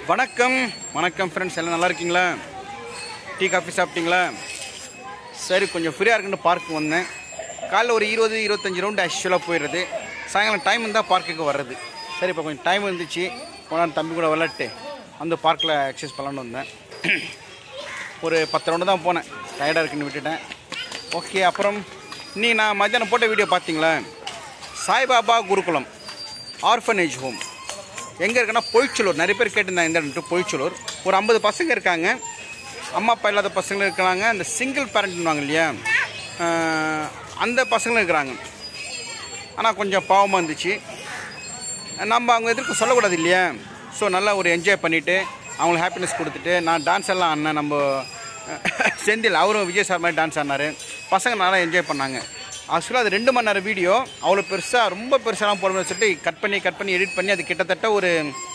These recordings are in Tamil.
வணக்கம் வணக்கம் ஃப்ரெண்ட்ஸ், எல்லாம் நல்லா இருக்கீங்களா? டீ காஃபி சாப்பிட்டீங்களா? சரி, கொஞ்சம் ஃப்ரீயாக இருக்குன்னு பார்க்கு வந்தேன். காலைல ஒரு 20-25 ரவுண்டு ஆக்சுவலாக போயிடுறது. சாயங்காலம் டைம் இருந்தால் பார்க்குக்கு வர்றது. சரி, இப்போ கொஞ்சம் டைம் இருந்துச்சு, போனால் தம்பி கூட விளாட்டு அந்த பார்க்கில் எக்ஸசைஸ் பண்ணலான்னு வந்தேன். ஒரு 10 ரவுண்டு தான் போனேன், டயர்டாக இருக்குன்னு விட்டுட்டேன். ஓகே, அப்புறம் நான் மத்தியானம் போட்ட வீடியோ பார்த்தீங்களா? சாய்பாபா குருகுலம் ஆர்ஃபனேஜ் ஹோம் எங்கே இருக்குன்னா பொய்ச்சலூர். நிறைய பேர் கேட்டிருந்தாங்க இந்த இடத்துல. பொய்ச்சலூர் ஒரு 50 பசங்க இருக்காங்க, அம்மா அப்பா இல்லாத பசங்களும் இருக்கிறாங்க, அந்த சிங்கிள் பேரண்ட்னுவாங்க இல்லையா, அந்த பசங்களும் இருக்கிறாங்க. ஆனால் கொஞ்சம் பாவமாக இருந்துச்சு. நம்ம அவங்க எதிர்க்க சொல்லக்கூடாது இல்லையா. ஸோ நல்லா ஒரு என்ஜாய் பண்ணிவிட்டு அவங்களுக்கு ஹாப்பினஸ் கொடுத்துட்டு, நான் டான்ஸ் எல்லாம் ஆடினேன். நம்ம செந்தில் அவரும் விஜய் சார் மாதிரி டான்ஸ் ஆடினார். பசங்க நல்லா என்ஜாய் பண்ணாங்க. ஆக்சுவலாக அது 2 மணி நேரம் வீடியோ. அவ்வளோ பெருசாக ரொம்ப பெருசாலாம் போடணும்னு சொல்லிட்டு கட் பண்ணி எடிட் பண்ணி அது கிட்டத்தட்ட ஒரு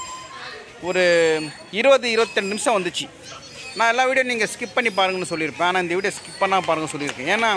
20-22 நிமிஷம் வந்துச்சு. நான் எல்லா வீடியோ நீங்கள் ஸ்கிப் பண்ணி பாருங்கன்னு சொல்லியிருப்பேன். ஆனால் இந்த வீடியோ ஸ்கிப் பண்ணால் பாருங்கன்னு சொல்லியிருக்கேன். ஏன்னா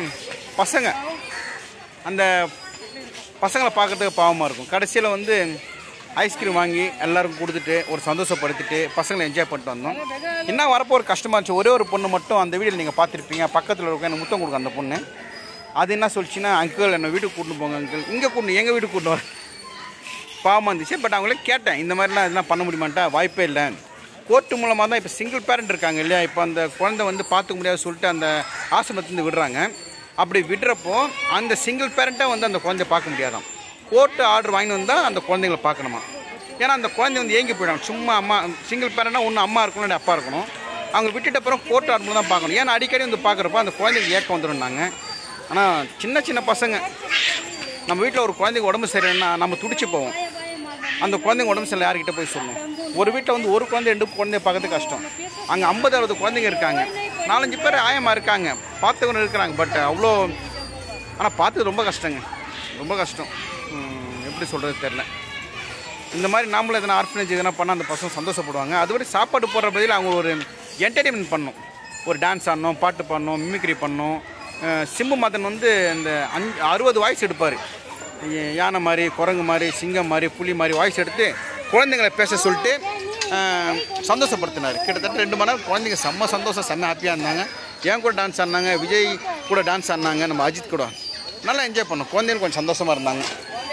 அந்த பசங்களை பார்க்குறதுக்கு பாவமாக இருக்கும். கடைசியில் வந்து ஐஸ்கிரீம் வாங்கி எல்லாருக்கும் கொடுத்துட்டு ஒரு சந்தோஷப்படுத்திட்டு பசங்களை என்ஜாய் பண்ணிட்டு வந்தோம். என்ன வரப்போ ஒரு கஷ்டமாக இருந்துச்சு. ஒரே ஒரு பொண்ணு மட்டும் அந்த வீடியோவில் நீங்கள் பார்த்துருப்பீங்க, பக்கத்தில் இருக்க எனக்கு முத்தம் கொடுக்கும் அந்த பொண்ணு. அது என்ன சொல்லிச்சுன்னா, அங்கிள் என்னை வீட்டுக்கு கூட்டின்னு போங்க அங்கிள், இங்கே எங்கள் வீட்டுக்கு கூட்டின்னு வர. பாவமாக இருந்துச்சு. பட் அவங்களே கேட்டேன், இந்த மாதிரிலாம் இதெல்லாம் பண்ண முடியுமாட்டா? வாய்ப்பே இல்லை. கோர்ட்டு மூலமாக தான் இப்போ சிங்கிள் பேரண்ட் இருக்காங்க இல்லையா, இப்போ அந்த குழந்தை வந்து பார்த்துக்க முடியாது சொல்லிட்டு அந்த ஆசிரமத்துலேருந்து விடுறாங்க. அப்படி விடுறப்போ அந்த சிங்கிள் பேரண்ட்டாக வந்து அந்த குழந்தைய பார்க்க முடியாதான். கோர்ட்டு ஆர்டர் வாங்கி வந்தால் அந்த குழந்தைங்களை பார்க்கணுமா. ஏன்னா அந்த குழந்தை வந்து ஏங்கி போயிடும். சும்மா அம்மா சிங்கிள் பேரண்ட்னா ஒன்று அம்மா இருக்கணும், இல்லை அப்பா இருக்கணும். அவங்க விட்டுட்டு அப்புறம் கோர்ட் ஆர்டர் தான் பார்க்கணும். ஏன்னா அடிக்கடி வந்து பார்க்குறப்போ அந்த குழந்தைக்கு ஏக்கம் வந்துடும்னாங்க. ஆனால் சின்ன பசங்க, நம்ம வீட்டில் ஒரு குழந்தைக்கு உடம்பு சரியில்லைன்னா நம்ம துடிச்சு போவோம். அந்த குழந்தைங்க உடம்பு சரியில்லை யார்கிட்ட போய் சொல்லணும்? ஒரு வீட்டில் வந்து ஒரு குழந்தை 2 குழந்தைய பார்க்கறது கஷ்டம். அங்கே 50-60 குழந்தைங்க இருக்காங்க, 4-5 பேர் ஆயமாக இருக்காங்க, பார்த்தவங்க இருக்கிறாங்க. பட் அவ்வளோ, ஆனால் பார்த்தது ரொம்ப கஷ்டங்க, ரொம்ப கஷ்டம். எப்படி சொல்கிறது தெரில. இந்த மாதிரி நாமளும் எதனா ஆர்ஃபனேஜ் எதனா பண்ணால் அந்த பசங்க சந்தோஷப்படுவாங்க. அதுபடி சாப்பாடு போடுற பதில் அவங்க ஒரு என்டர்டெயின்மெண்ட் பண்ணணும். ஒரு டான்ஸ் ஆடணும், பாட்டு பாடணும், மிமிக்ரி பண்ணணும். சிம்பு மதன் வந்து இந்த 60 வாய்ஸ் எடுப்பார். யானை மாதிரி, குரங்கு மாதிரி, சிங்கம் மாதிரி, புலி மாதிரி வாய்ஸ் எடுத்து குழந்தைங்களை பேச சொல்லிட்டு சந்தோஷப்படுத்தினார். கிட்டத்தட்ட 2 மணி நேரம் குழந்தைங்க செம்ம சந்தோஷம், செம்ம ஹாப்பியாக இருந்தாங்க. என் கூட டான்ஸ் ஆடினாங்க, விஜய் கூட டான்ஸ் ஆடினாங்க, நம்ம அஜித் கூட நல்லா என்ஜாய் பண்ணோம். குழந்தைங்க கொஞ்சம் சந்தோஷமாக இருந்தாங்க.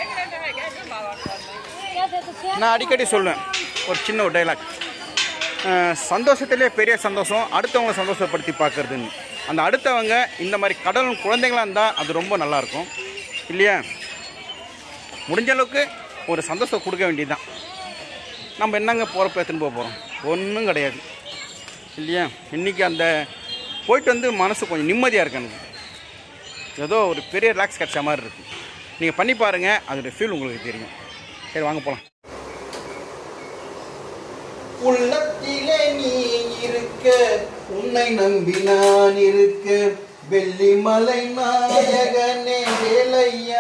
நான் அடிக்கடி சொல்லுவேன் ஒரு சின்ன ஒரு டைலாக், சந்தோஷத்திலே பெரிய சந்தோஷம் அடுத்தவங்களை சந்தோஷப்படுத்தி பார்க்குறதுன்னு. அந்த அடுத்தவங்க இந்த மாதிரி கடவுள் குழந்தைங்களாக இருந்தால் அது ரொம்ப நல்லாயிருக்கும் இல்லையா. முடிஞ்ச அளவுக்கு ஒரு சந்தோஷம் கொடுக்க வேண்டியது தான். நம்ம என்னங்க போகிறப்ப எடுத்துன்னு போகிறோம்? ஒன்றும் கிடையாது இல்லையா. இன்றைக்கி அந்த போயிட்டு வந்து மனசு கொஞ்சம் நிம்மதியாக இருக்கு. எனக்கு ஏதோ ஒரு பெரிய ரிலாக்ஸ் கிடச்ச மாதிரி இருக்குது. நீங்கள் பண்ணி பாருங்கள், அதோடய ஃபீல் உங்களுக்கு தெரியும். சரி, வாங்க போகலாம். உள்ளத்திலே நீ இருக்க, உன்னை நம்பி நான் இருக்க, வெள்ளிமலை நாயகனே வேலையா,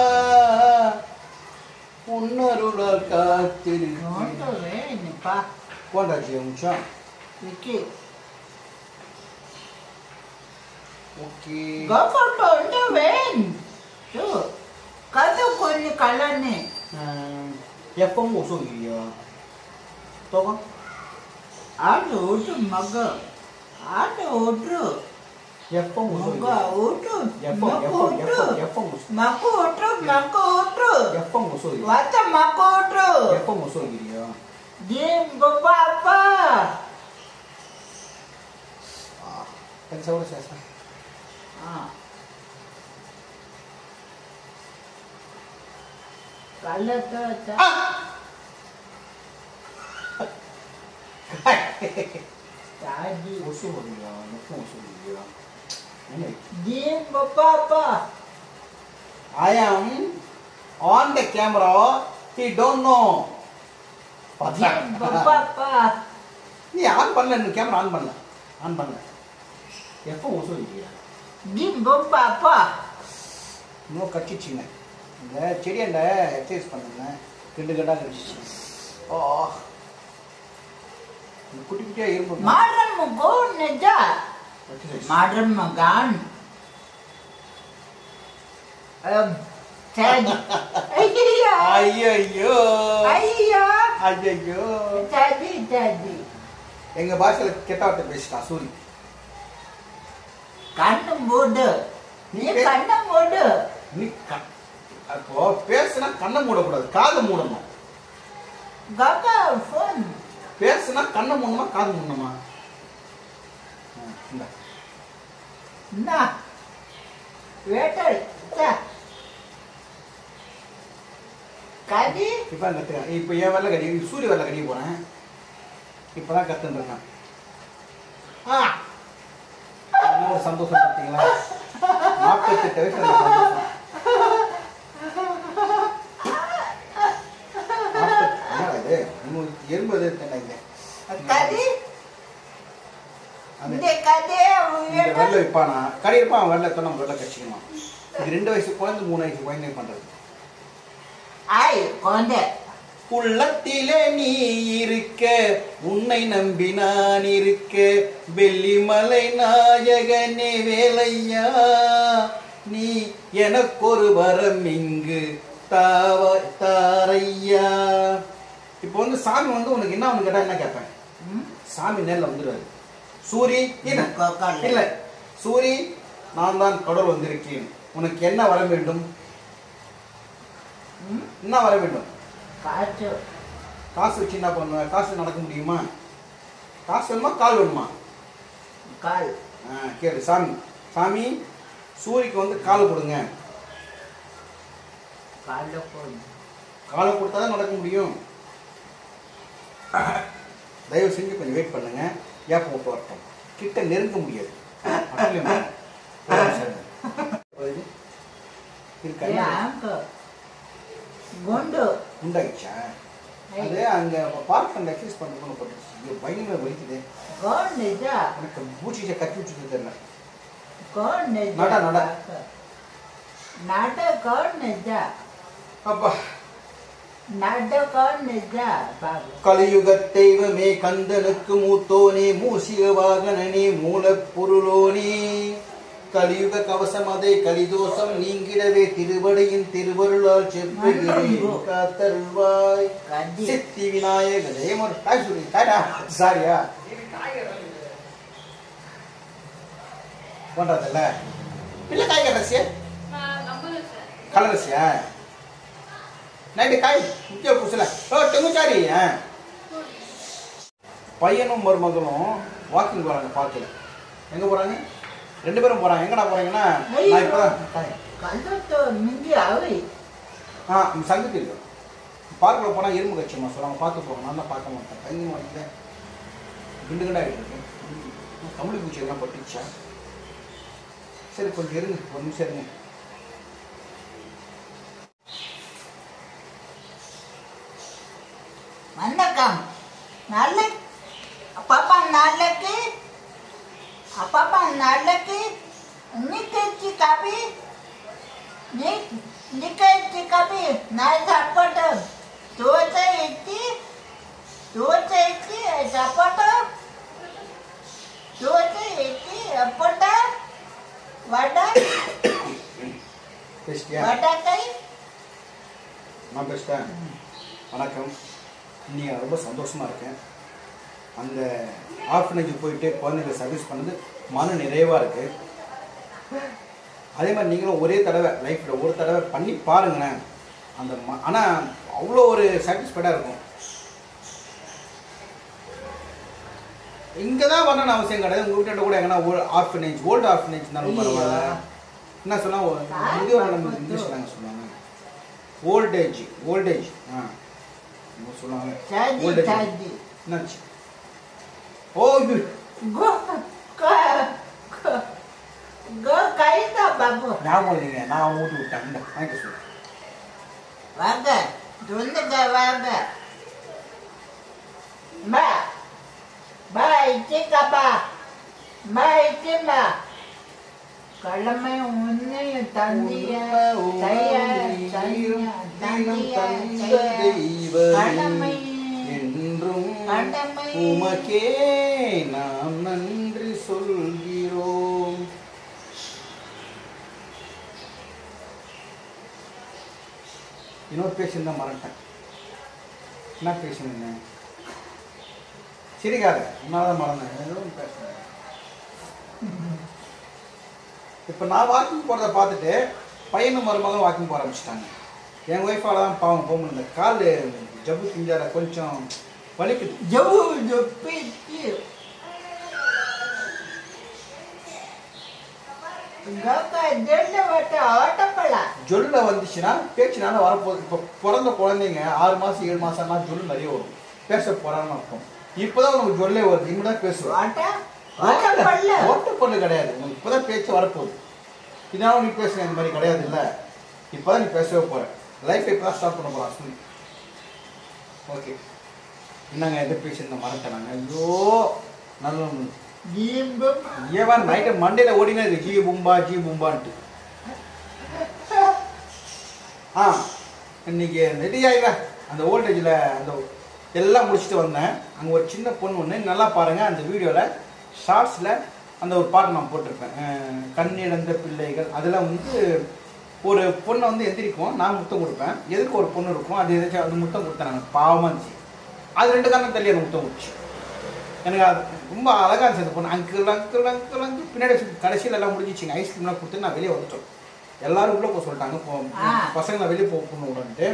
உன்னருளால் காத்திருக்கேன். Quanto é um chá? Aqui. Okay. Gapato, ito ven. Tu. Kato ko ni kalani. Ya phong một số gì tốt không? Ado utu maga. Ado utu. Ya phong một số gì? Maga utu. Ya phong một số. Mako utu. Ya phong một số gì? Wata mako utu. Ya phong một số gì? Dim bapa. Kan sao ra sa? Kala ta. Tadi. Musuh dia, musuh dia. Ini. Dim bapa. I am on the camera. He don't know. Dim bapa. நீ ஆன் பண்ணல, இந்த கேமரா ஆன் பண்ணல. எப்போ முசும் இல்லையா? Dim bapa. இன்னும் கட்டிச்சிங்க. இந்த செடியாண்ட எக்ஸசைஸ் பண்ணுங்க, 2 கட்டா கட்டிச்சு. ஓ, இந்த குட்டி குட்டியா இரும்பு Madam go neja. Madam magan. Tadi. Ayya. Ayyo. Ayya. Ayyo. Tadi. jadi. எங்கள் பாஷையில் கெட்ட வார்த்தை பேசிட்டான் சூரி. கண்ணு மூடு. நீ கண்ணை மூடு. நீ அப்போ பேசுனா கண்ணை மூடக்கூடாது, காது மூடணும். காக்கா ஃபோன். பேசுனா கண்ணை மூடணுமா காது மூடணுமா? என்ன வேட்டல் கடி இப்போ கற்றுக்கேன். இப்போ என் வரல கடி, சூரிய வரல கடிக்க போகிறேன். இப்போ தான் கற்றுருக்கேன். ஒரு சந்தோஷம் பார்த்தீங்களா? 48 வயசு சந்தோஷம். இது எறும்பது கடி இந்த கடி வெள்ளை வைப்பானா கடி இருப்பான். வெள்ளை இப்போ நம்ம வெள்ளை கட்சிக்கணும். இது 2 வயசு குழந்தை 3 வயசு குழந்தை பண்ணுறது. ஆய் குழந்தை உள்ளத்திலே நீ இருக்க, உன்னை நம்பி நான் இருக்க, வெள்ளிமலை நாயகனே வேலையா, நீ எனக்கொரு வரம் இங்கு தாரையா. இப்போ வந்து சாமி வந்து உனக்கு என்ன ஒன்று கேட்டா என்ன கேட்பேன்? சாமி நேரில் வந்துடுவாரு. சூரி இல்ல சூரி, நான் தான் கடவுள் வந்திருக்கேன், உனக்கு என்ன வர வேண்டும்? என்ன வர வேண்டும்? காசு. காசு வச்சு என்ன பண்ணுவேன்? காசு நடக்க முடியுமா? காசு வேணுமா கால் வேணுமா? கால். கேளு சாமி. சாமி சூரிக்கு வந்து காலை கொடுங்க. காலை கொடுத்தா தான் நடக்க முடியும். தயவு செஞ்சு கொஞ்சம் வெயிட் பண்ணுங்க. ஏப்ப விட்டு வரட்டும். கிட்ட நெருங்க முடியாது. குண்டாயிடுச்சா? அது அங்க பார்க் அண்ட் எக்ஸசைஸ் பண்ணுறதுன்னு போட்டுருச்சு. பயங்கரமாக வலிக்குது. எனக்கு பூச்சிச்சை கட்டி வச்சுட்டு தெரியல. நட நட நட கவுன்ஜா அப்பா. கலியுக தெய்வமே, கந்தனுக்கு மூத்தோனே, மூசிக வாகனனே, மூலப்பொருளோனே, கலியுக கவசம் அதை கலிதோஷம் நீங்கிடவே திருவடியின் திருவருளால் செப்புகிறேன் காத்தருள்வாய் சித்தி விநாயகரே. சாரியா பண்றதில்ல இல்லை காய் கலரசியா கலரசியா நைட்டு காய் முக்கிய பூசல தெங்குச்சாரி. பையனும் மருமகளும் வாக்கிங் போறாங்க பார்க்கல. எங்க போறாங்க? 2 பேரும் போறாங்க. எங்கடா போறீங்கன்னா நான் இப்பதான் சங்கத்தில் இருக்கு. பார்க்கில் போனால் எறும்பு கட்சியம்மா சொல்லுவாங்க, பார்த்து போங்க. நான் தான் பார்க்க மாட்டேன். தங்கி மாட்டேன். குண்டு குண்டா இருக்கு. கம்பளி பூச்சி எல்லாம் பட்டுச்சா? சரி கொஞ்சம் இருங்க, ஒரு நிமிஷம் இருங்க. வணக்கம். நாளைக்கு பாப்பா நாளைக்கு பாப்பா நாளைக்கு நிக்கச்சி காபி நிக்கச்சி காபி நான் சாப்பாடு தோசை இட்லி சாப்பாடு தோசை இட்லி அப்பட்டா வடை வடை நான் பேசிட்டேன். வணக்கம். இன்னைக்கு ரொம்ப சந்தோஷமாக இருக்கேன். அந்த ஆர்ஃபனேஜ் போயிட்டு குழந்தைங்களை சர்வீஸ் பண்ணது மன நிறைவாக இருக்குது. அதே மாதிரி நீங்களும் ஒரே தடவை லைஃப்பில் ஒரு தடவை பண்ணி பாருங்களேன். அந்த ஆனால் அவ்வளோ ஒரு சாட்டிஸ்ஃபைடாக இருக்கும். இங்கே தான் வரணும்னு அவசியம் கிடையாது. உங்கள் வீட்டை கூட எங்கன்னா ஆர்ஃபனேஜ் ஓல்டு ஆர்ஃபனேஜ் இருந்தாலும் பரவாயில்ல. என்ன சொன்னால் முதியோர் நலம் இங்கிலீஷில் நாங்கள் சொல்லுவாங்க ஓல்டேஜ் சொல்லுவாங்க. என்னாச்சு? ஓ ஞாபகம் இல்லைங்க. நான் ஊட்டி விட்டேன். வாங்கிக்க சொல்லு. வாங்க சொல்லுங்க வாங்க. கடமை உன்னையும் தந்திய கடமை என்றும் உமக்கே நாம் நன்றி சொல்கிறோம். இன்னொரு பேசியிருந்தா மறந்துட்டேன். என்ன பேசினேன்? சிரிக்காத உன்னாதான் மறந்தேன் எதுவும் பேசுறேன். இப்போ நான் வாக்கிங் போகிறத பார்த்துட்டு பையனும் மருமகளும் வாக்கிங் போக ஆரம்பிச்சிட்டாங்க. என் ஒய்ஃபால தான் பாவம் போக முடியல. கால் ஜவ்வு பிஞ்சால கொஞ்சம் வலிக்குது. ஜவ்வு ஜொப்பிச்சு ஜொல்ல வந்துச்சுன்னா பேச்சுனால வரப்போகுது. இப்போ பிறந்த குழந்தைங்க 6 மாதம் 7 மாதம்னா ஜொல் நிறைய வரும். பேச போறான்னு அர்த்தம். இப்போதான் உனக்கு ஜொல்லே வருது. இனிமேதான் பேசுவேன். ஓட்ட பொண்ணு கிடையாது. உங்களுக்கு இப்போதான் பேச்சு வரப்போகுது. இதனால நீ பேசுங்க இந்த மாதிரி கிடையாது இல்லை. இப்போதான் நீ பேசவே போற. லைஃப் இப்போதான் ஸ்டார்ட் பண்ண போறான் சொல்லி. ஓகே என்னங்க எதை பேசியிருந்த மறந்துட்டாங்க. ஐயோ நல்ல ஏன் நைட்டு மண்டேல ஓடினா இருக்கு ஜி பூம்பான்ட்டு. இன்னைக்கு ரெடி ஆகிடுற அந்த ஓல்டேஜில் அந்த எல்லாம் முடிச்சுட்டு வந்தேன். அங்கே ஒரு சின்ன பொண்ணு ஒன்று நல்லா பாருங்கள். அந்த வீடியோவில் ஷார்ட்ஸில் அந்த ஒரு பாட்டு நான் போட்டிருப்பேன். கண்ணிழந்த பிள்ளைகள் அதெல்லாம் வந்து ஒரு பொண்ணை வந்து எந்திரிக்கும். நான் முத்தம் கொடுப்பேன். எதுக்கு ஒரு பொண்ணு இருக்கும் அது எதாச்சும் அது முத்தம் கொடுத்தேன். நான் பாவமாக இருந்துச்சு. அது 2 காரணம் தள்ளி அந்த முத்தம் கொடுச்சு. எனக்கு அது ரொம்ப அழகாக இருந்துச்சு. அந்த பொண்ணு அங்கிள் பின்னாடி கடைசியில் எல்லாம் முடிஞ்சிச்சிங்க. ஐஸ்கிரீம்லாம் கொடுத்து நான் வெளியே வந்துட்டோம். எல்லாரும் உள்ளே போக சொல்லிட்டாங்க. பசங்க நான் வெளியே போக பொண்ணு விடன்ட்டு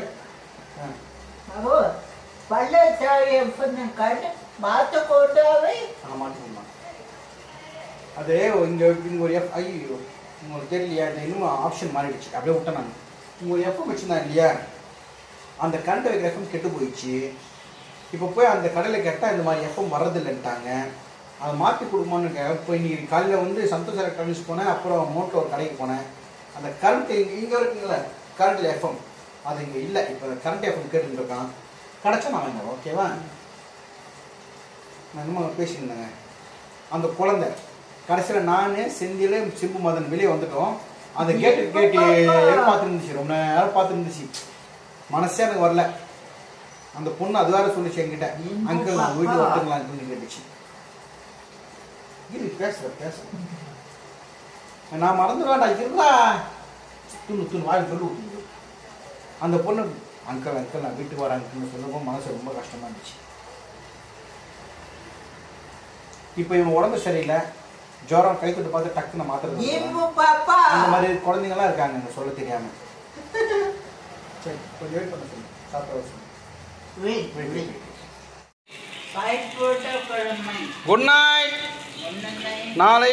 மாட்டிக்கணும். அது இங்கே ஒரு ஐயோ உங்களுக்கு தெரியலையா இந்த இன்னும் ஆப்ஷன் மாறிடுச்சு. அப்படியே விட்டேன் நான். இங்கே ஒரு எஃப்எம் வச்சுருந்தேன் இல்லையா, அந்த கரண்ட் வைக்கிற எஃப்எம் கெட்டு போயிடுச்சு. இப்போ போய் அந்த கடையில் கேட்டால் இந்த மாதிரி எஃப்எம் வர்றதில்லைன்ட்டாங்க. அதை மாற்றி கொடுக்குமான்னு இப்போ இன்னைக்கு காலையில் வந்து சந்தோஷ் எலக்ட்ரானிக்ஸ் போனேன். அப்புறம் மோட்டோ ஒரு கடைக்கு போனேன். அந்த கரண்ட் இங்கே இருக்குங்கள கரண்ட்டில் எஃப்எம் அது இங்கே இல்லை. இப்போ கரண்ட் எஃப்எம் கேட்டுட்டு இருக்கான். கிடச்சா நான் வாங்க ஓகேவா. நான் இன்னும் பேசியிருந்தேங்க. அந்த குழந்தை கடைசியில் நான் செந்தில் சிம்பு மதன் வெளியே வந்துட்டோம். அந்த கேட்டு பார்த்துருந்துச்சு. ரொம்ப நேரம் பார்த்துருந்துச்சு. மனசே எனக்கு வரல. அந்த பொண்ணு அது வேற சொல்லிச்சு என்கிட்ட, அங்கிள் நான் வீட்டு வந்துங்களா அங்கிள்னு கேட்டுச்சு. இது பேசுறேன் நான் மறந்துடுவேன்டா இருடா துணு வாய் சொல்லி விட்டுருந்தோம். அந்த பொண்ணு அங்கிள் நான் வீட்டுக்கு வரேன் அங்கிள்னு சொல்லவும் மனசு ரொம்ப கஷ்டமா இருந்துச்சு. இப்போ இவன் உடம்பு சரியில்லை, ஜோரம் கை தொட்டு பார்த்து டக்குன்னு மாத்திரம் அந்த மாதிரி குழந்தைங்கலாம் இருக்காங்க இங்க சொல்ல தெரியாம. சரி கொஞ்சம் வெயிட் பண்ண சொல்லு. சாப்பிட சொல்லு. Good night. நாளை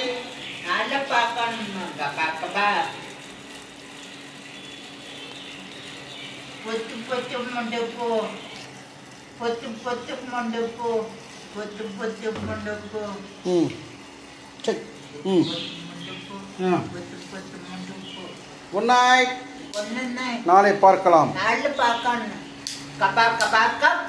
குட் நைட். நாளை பார்க்கலாம்.